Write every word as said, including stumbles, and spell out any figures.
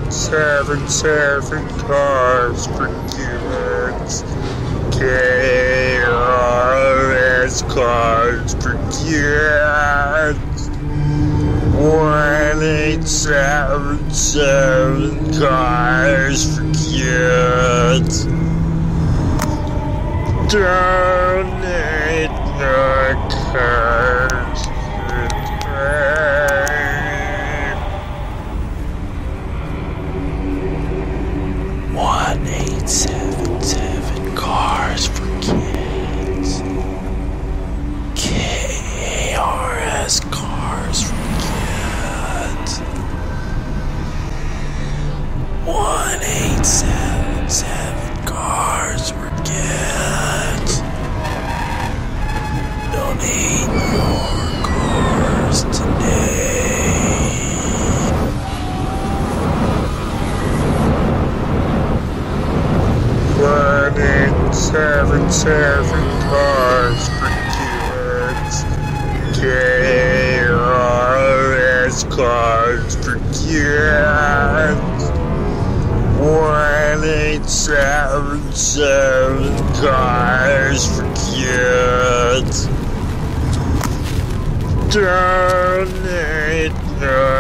eight seven seven cars for kids. K R S Cars for Kids. one eight seven seven Cars for Kids. Donate your cars today. one eight seven seven Cars for Kids. K R S Cars for Kids. one eight seven seven Cars for Kids. Donate your cars today. one eight seven seven Cars for Kids. K R S Cars for Kids. one eight seven seven Cars for Kids. Donate your